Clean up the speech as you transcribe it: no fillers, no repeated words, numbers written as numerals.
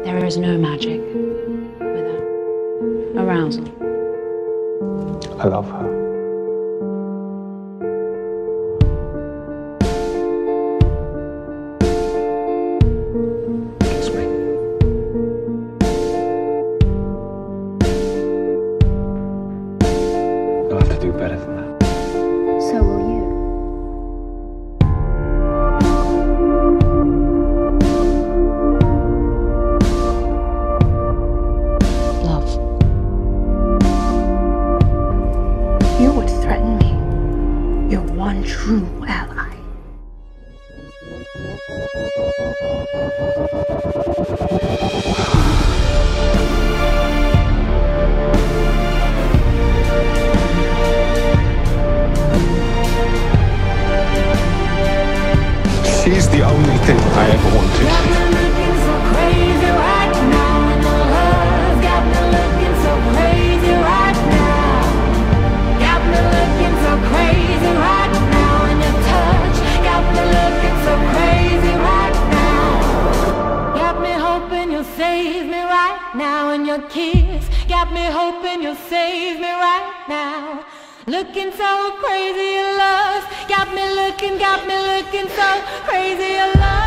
There is no magic without arousal. I love her. Kiss me. You'll have to do better than that. So will you. Love. You would threaten me. Your one true ally. She's the only thing I ever wanted. Got me looking so crazy right now, and the love got me looking so crazy right now. Got me looking so crazy right now, and your touch got me looking so crazy right now. Got me hoping you'll save me right now, and your kiss got me hoping you'll save me right now. Looking so crazy in love, got me looking so crazy in love.